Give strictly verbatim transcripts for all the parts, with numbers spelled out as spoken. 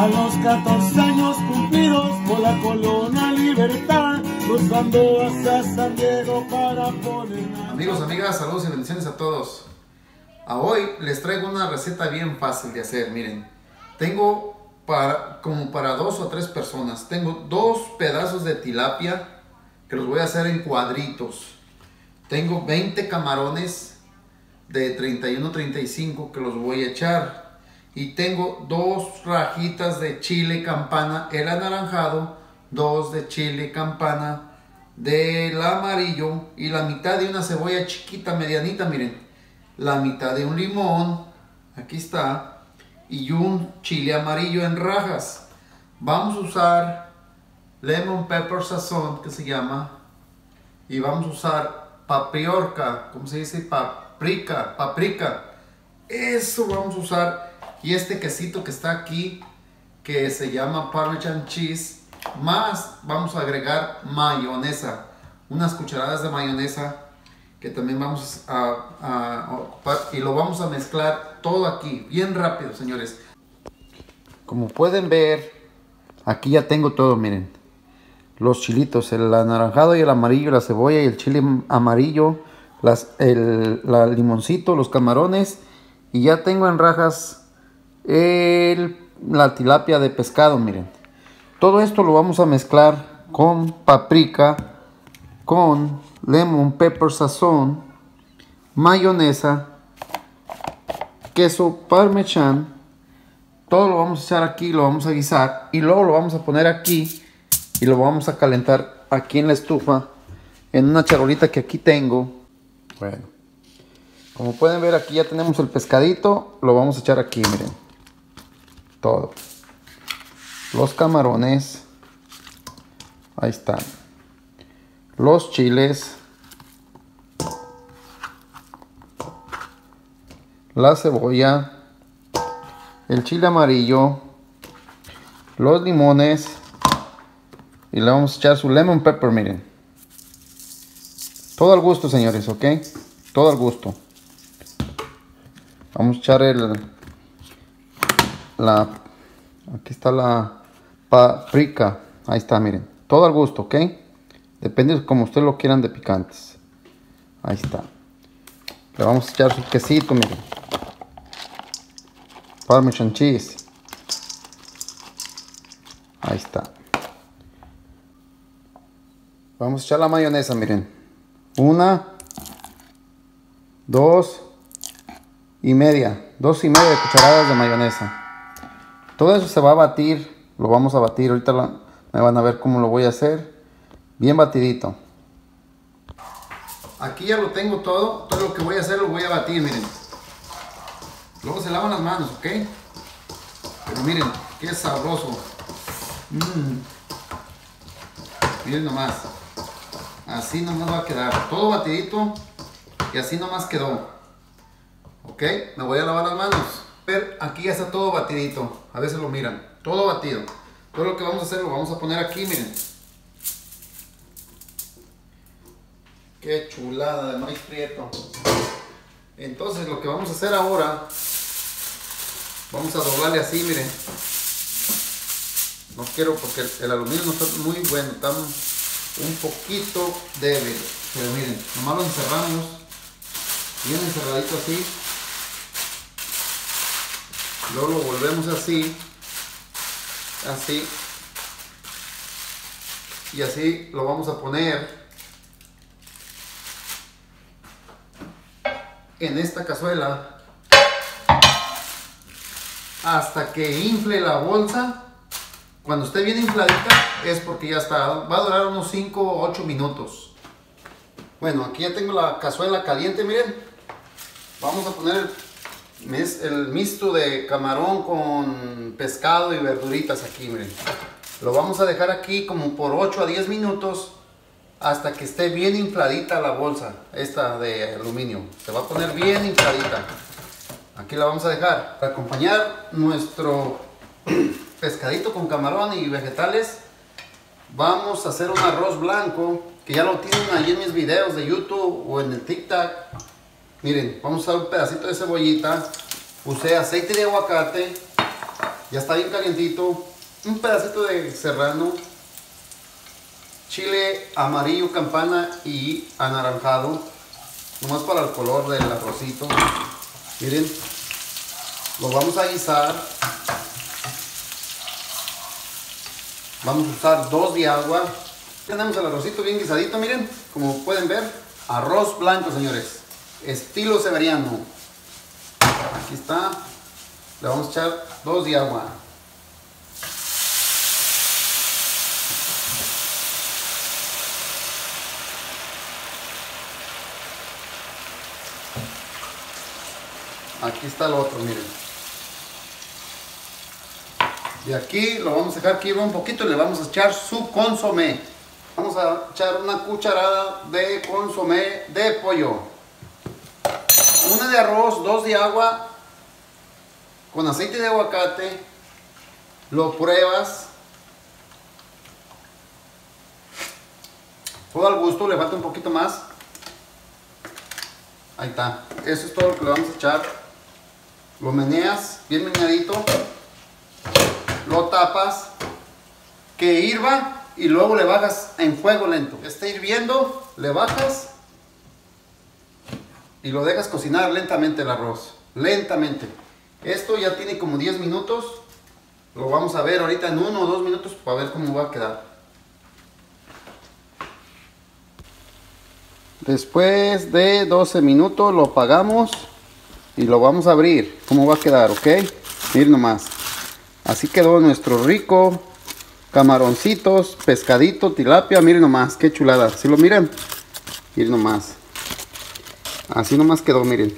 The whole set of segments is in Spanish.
A los catorce años cumplidos por la colonia Libertad, cruzando hacia San Diego para poner... Amigos, amigas, saludos y bendiciones a todos. A hoy les traigo una receta bien fácil de hacer. Miren, tengo para, como para dos o tres personas. Tengo dos pedazos de tilapia que los voy a hacer en cuadritos. Tengo veinte camarones de treinta y uno a treinta y cinco que los voy a echar. Y tengo dos rajitas de chile campana, el anaranjado, dos de chile campana del amarillo y la mitad de una cebolla chiquita, medianita, miren. La mitad de un limón, aquí está, y un chile amarillo en rajas. Vamos a usar lemon pepper sazón, que se llama, y vamos a usar paprika, ¿cómo se dice? Paprika, paprika. Eso vamos a usar. Y este quesito que está aquí, que se llama Parmesan cheese, más vamos a agregar mayonesa, unas cucharadas de mayonesa que también vamos a, a ocupar, y lo vamos a mezclar todo aquí, bien rápido, señores. Como pueden ver, aquí ya tengo todo, miren. Los chilitos, el anaranjado y el amarillo, la cebolla y el chile amarillo, las, el la limoncito, los camarones, y ya tengo en rajas el, la tilapia de pescado, miren. Todo esto lo vamos a mezclar con paprika, con lemon pepper sazón, mayonesa, queso parmesano. Todo lo vamos a echar aquí, lo vamos a guisar y luego lo vamos a poner aquí y lo vamos a calentar aquí en la estufa, en una charolita que aquí tengo. Bueno, como pueden ver, aquí ya tenemos el pescadito, lo vamos a echar aquí, miren. Todo. Los camarones. Ahí están. Los chiles. La cebolla. El chile amarillo. Los limones. Y le vamos a echar su lemon pepper, miren. Todo al gusto, señores, ¿ok? Todo al gusto. Vamos a echar el... La, aquí está la paprika, ahí está, miren, todo al gusto, ¿ok? Depende de como ustedes lo quieran de picantes. Ahí está. Le vamos a echar su quesito, miren. Parmesan cheese. Ahí está. Vamos a echar la mayonesa, miren. Una, dos y media, dos y media de cucharadas de mayonesa. Todo eso se va a batir, lo vamos a batir. Ahorita la, me van a ver cómo lo voy a hacer. Bien batidito. Aquí ya lo tengo todo. Todo lo que voy a hacer lo voy a batir, miren. Luego se lavan las manos, ¿ok? Pero miren, qué sabroso. Mm. Miren nomás. Así nomás va a quedar. Todo batidito. Y así nomás quedó. ¿Ok? Me voy a lavar las manos. Ver, aquí ya está todo batidito. A veces lo miran, todo batido. Todo lo que vamos a hacer lo vamos a poner aquí, miren. Qué chulada de maíz prieto. Entonces lo que vamos a hacer ahora, vamos a doblarle así, miren. No quiero porque el, el aluminio no está muy bueno, está un poquito débil. Pero miren, nomás lo encerramos bien encerradito así. Luego lo volvemos así, así, y así lo vamos a poner en esta cazuela hasta que infle la bolsa. Cuando esté bien infladita es porque ya está, va a durar unos cinco o ocho minutos. Bueno, aquí ya tengo la cazuela caliente, miren. Vamos a poner el el mixto de camarón con pescado y verduritas aquí, miren. Lo vamos a dejar aquí como por ocho a diez minutos hasta que esté bien infladita la bolsa esta de aluminio. Se va a poner bien infladita. Aquí la vamos a dejar. Para acompañar nuestro pescadito con camarón y vegetales, vamos a hacer un arroz blanco que ya lo tienen allí en mis videos de YouTube o en el TikTok. Miren, vamos a usar un pedacito de cebollita, usé aceite de aguacate, Ya está bien calientito. Un pedacito de serrano, chile amarillo campana y anaranjado, nomás para el color del arrocito. Miren, lo vamos a guisar. Vamos a usar dos de agua. Tenemos el arrocito bien guisadito, miren, como pueden ver, arroz blanco, señores, estilo severiano. Aquí está. Le vamos a echar dos de agua. Aquí está el otro, miren. Y aquí lo vamos a dejar que hierva un poquito y le vamos a echar su consomé. Vamos a echar una cucharada de consomé de pollo. Una de arroz, dos de agua, con aceite de aguacate. Lo pruebas. Todo al gusto, le falta un poquito más. Ahí está. Eso es todo lo que le vamos a echar. Lo meneas bien meneadito. Lo tapas. Que hirva. Y luego le bajas en fuego lento. Está hirviendo. Le bajas. Y lo dejas cocinar lentamente el arroz. Lentamente. Esto ya tiene como diez minutos. Lo vamos a ver ahorita en uno o dos minutos para ver cómo va a quedar. Después de doce minutos lo apagamos y lo vamos a abrir. ¿Cómo va a quedar? ¿Ok? Miren nomás. Así quedó nuestro rico camaroncitos, pescadito, tilapia. Miren nomás, qué chulada. ¿Sí lo miran? Miren nomás. Así nomás quedó, miren.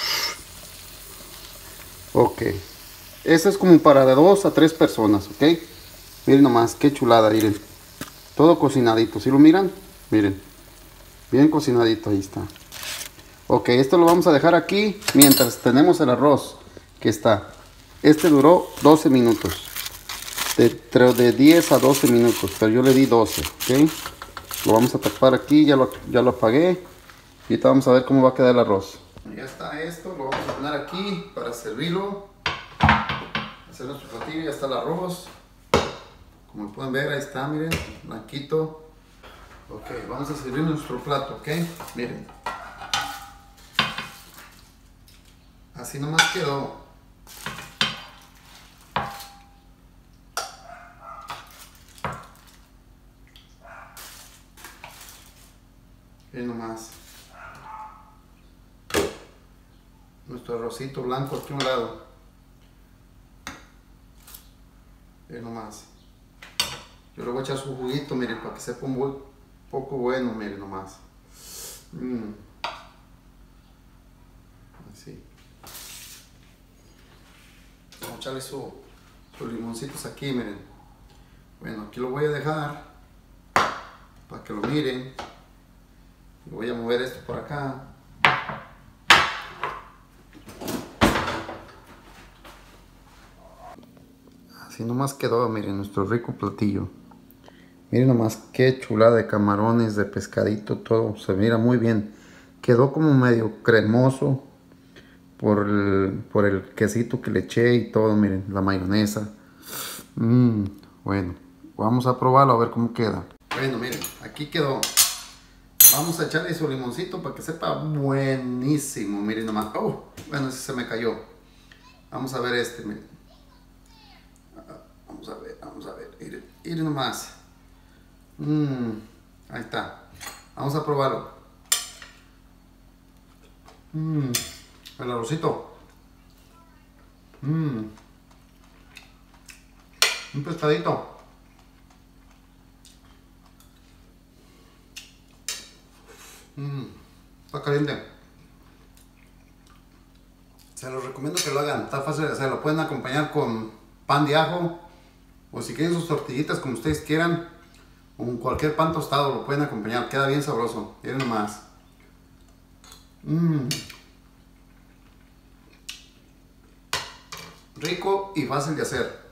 Ok. Eso es como para de dos a tres personas, ¿ok? Miren nomás, qué chulada, miren. Todo cocinadito. ¿Sí lo miran? Miren. Bien cocinadito, ahí está. Ok, esto lo vamos a dejar aquí mientras tenemos el arroz que está. Este duró doce minutos. De, de diez a doce minutos, pero yo le di doce, ok. Lo vamos a tapar aquí, ya lo, ya lo apagué. Y ahorita vamos a ver cómo va a quedar el arroz. Ya está esto, lo vamos a poner aquí para servirlo. Hacer nuestro platillo, ya está el arroz. Como pueden ver, ahí está, miren, blanquito. Ok, vamos a servir nuestro plato, ok. Miren. Así nomás quedó. Miren nomás. Nuestro arrocito blanco aquí a un lado. Miren nomás. Yo le voy a echar su juguito, miren, para que sepa un buen poco bueno, miren nomás. Mm. Así. Vamos a echarle su, sus limoncitos aquí, miren. Bueno, aquí lo voy a dejar para que lo miren. Voy a mover esto por acá. Así nomás quedó, miren, nuestro rico platillo. Miren nomás qué chulada de camarones, de pescadito, todo se mira muy bien. Quedó como medio cremoso por el, por el quesito que le eché y todo, miren, la mayonesa. Mm, bueno, vamos a probarlo a ver cómo queda. Bueno, miren, aquí quedó. Vamos a echarle su limoncito para que sepa buenísimo. Miren nomás. Oh, bueno, ese se me cayó. Vamos a ver este, miren. Vamos a ver, vamos a ver. Miren, miren nomás. Mmm, ahí está. Vamos a probarlo. Mmm, el arrocito. Mmm, un pescadito. Mmm, está caliente. Se los recomiendo que lo hagan. Está fácil de hacer. Lo pueden acompañar con pan de ajo. O si quieren sus tortillitas como ustedes quieran. Con cualquier pan tostado lo pueden acompañar, queda bien sabroso. Miren más. Mmm. Rico y fácil de hacer.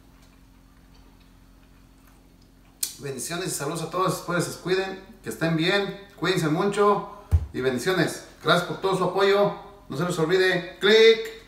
Bendiciones y saludos a todos. Espero que se cuiden, que estén bien, cuídense mucho y bendiciones. Gracias por todo su apoyo. No se les olvide, clic.